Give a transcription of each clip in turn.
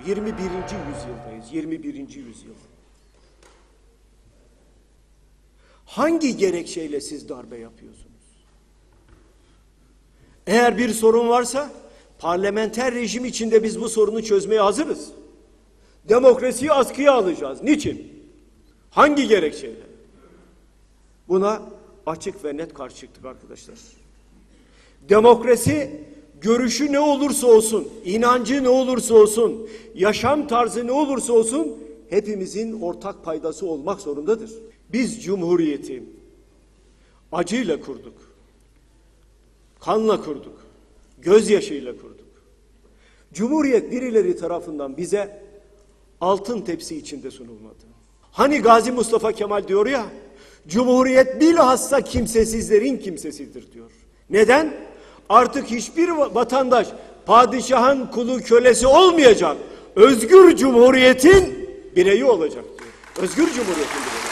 21. yüzyıldayız. 21. yüzyıl. Hangi gerekçeyle siz darbe yapıyorsunuz? Eğer bir sorun varsa parlamenter rejim içinde biz bu sorunu çözmeye hazırız. Demokrasiyi askıya alacağız. Niçin? Hangi gerekçeyle? Buna açık ve net karşı çıktık arkadaşlar. Demokrasi görüşü ne olursa olsun, inancı ne olursa olsun, yaşam tarzı ne olursa olsun hepimizin ortak paydası olmak zorundadır. Biz Cumhuriyeti acıyla kurduk, kanla kurduk, gözyaşıyla kurduk. Cumhuriyet birileri tarafından bize altın tepsi içinde sunulmadı. Hani Gazi Mustafa Kemal diyor ya, Cumhuriyet bilhassa kimsesizlerin kimsesidir diyor. Neden? Artık hiçbir vatandaş padişahın kulu kölesi olmayacak. Özgür Cumhuriyet'in bireyi olacak diyor. Özgür Cumhuriyet'in bireyi.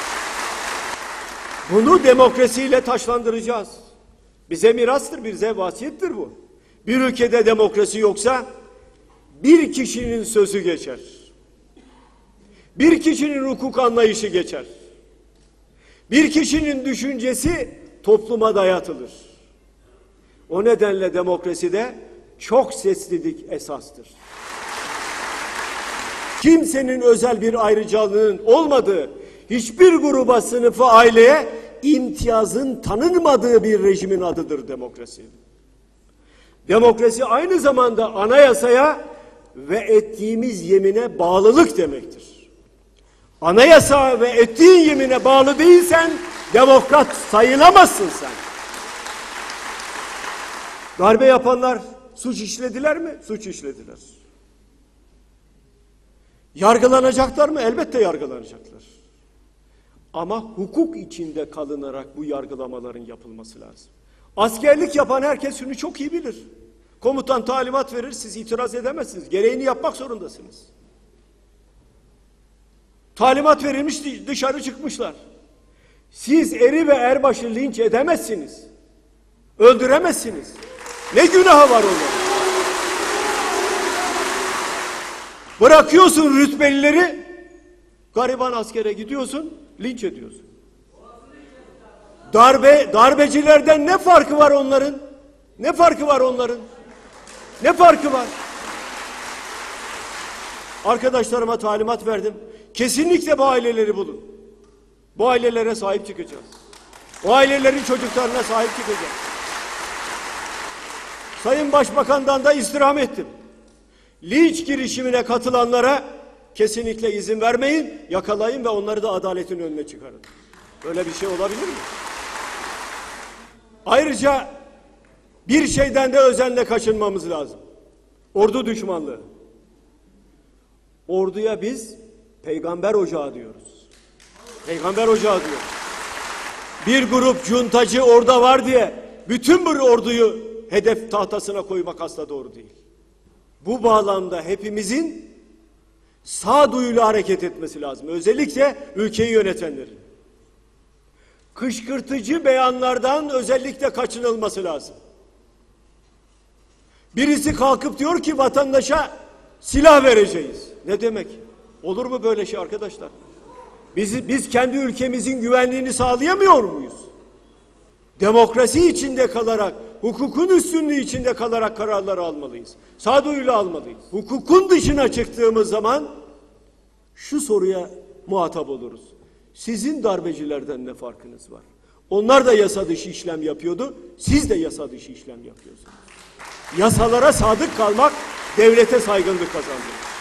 Bunu demokrasiyle taşlandıracağız. Bize mirastır, bize vasiyettir bu. Bir ülkede demokrasi yoksa bir kişinin sözü geçer. Bir kişinin hukuk anlayışı geçer. Bir kişinin düşüncesi topluma dayatılır. O nedenle demokraside çok seslilik esastır. Kimsenin özel bir ayrıcalığının olmadığı, hiçbir gruba, sınıfa, aileye imtiyazın tanınmadığı bir rejimin adıdır demokrasi. Demokrasi aynı zamanda anayasaya ve ettiğimiz yemine bağlılık demektir. Anayasa ve ettiğin yemine bağlı değilsen demokrat sayılamazsın sen. Darbe yapanlar suç işlediler mi? Suç işlediler. Yargılanacaklar mı? Elbette yargılanacaklar. Ama hukuk içinde kalınarak bu yargılamaların yapılması lazım. Askerlik yapan herkes şunu çok iyi bilir. Komutan talimat verir, siz itiraz edemezsiniz. Gereğini yapmak zorundasınız. Talimat verilmiş, dışarı çıkmışlar. Siz eri ve erbaşı linç edemezsiniz. Öldüremezsiniz. Ne günahı var onların? Bırakıyorsun rütbelileri, gariban askere gidiyorsun, linç ediyorsun. Darbecilerden ne farkı var onların? Ne farkı var onların? Ne farkı var? Arkadaşlarıma talimat verdim. Kesinlikle bu aileleri bulun. Bu ailelere sahip çıkacağız. O ailelerin çocuklarına sahip çıkacağız. Sayın Başbakan'dan da istirham ettim. Linç girişimine katılanlara kesinlikle izin vermeyin, yakalayın ve onları da adaletin önüne çıkarın. Böyle bir şey olabilir mi? Ayrıca bir şeyden de özenle kaçınmamız lazım. Ordu düşmanlığı. Orduya biz peygamber ocağı diyoruz. Peygamber ocağı diyoruz. Bir grup cuntacı orada var diye bütün bir orduyu hedef tahtasına koymak asla doğru değil. Bu bağlamda hepimizin sağduyuyla hareket etmesi lazım. Özellikle ülkeyi yönetenlerin. Kışkırtıcı beyanlardan özellikle kaçınılması lazım. Birisi kalkıp diyor ki vatandaşa silah vereceğiz. Ne demek? Olur mu böyle şey arkadaşlar? Biz kendi ülkemizin güvenliğini sağlayamıyor muyuz? Demokrasi içinde kalarak, hukukun üstünlüğü içinde kalarak kararları almalıyız. Sağduyuyla almalıyız. Hukukun dışına çıktığımız zaman şu soruya muhatap oluruz. Sizin darbecilerden ne farkınız var? Onlar da yasa dışı işlem yapıyordu. Siz de yasa dışı işlem yapıyorsunuz. Yasalara sadık kalmak devlete saygınlık kazandırır.